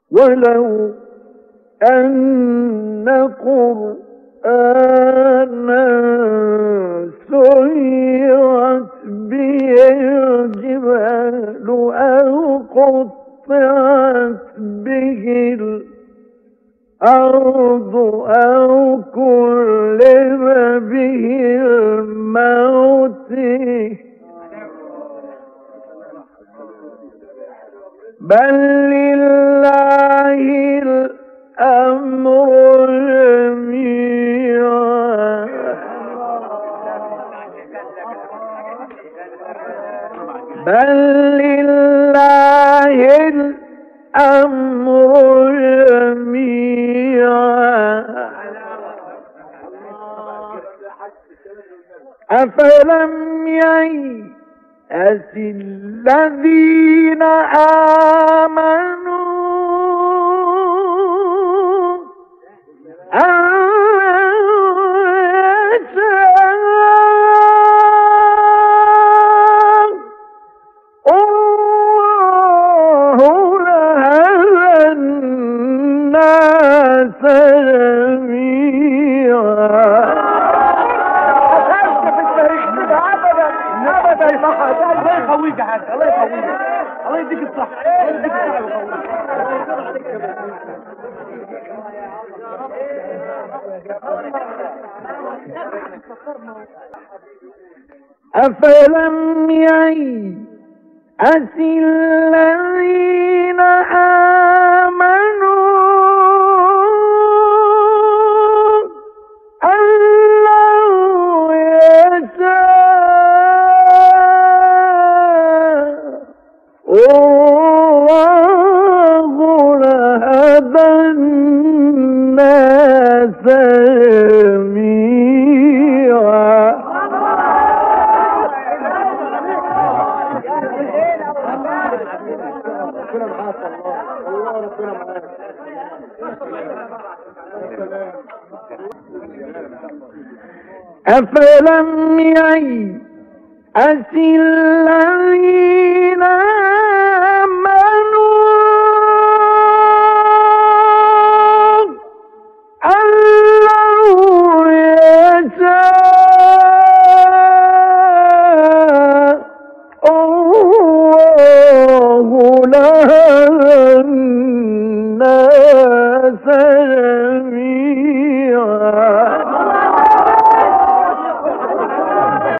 ولو أن قرآنا سيرت به الجبال أو قطعت به الأرض أو كلم به الموت بل لله الأمر جميعا بل لله الأمر جميعا أفلم ييأس الذين آمنوا أن الله يقويك يا حاج، الله يقويك، الله يديك الصحة، الله يديك الصحة أفلم ييأس الذين آمنوا أن لو الله لهدى الناس جميعا أفلم ييأس الذين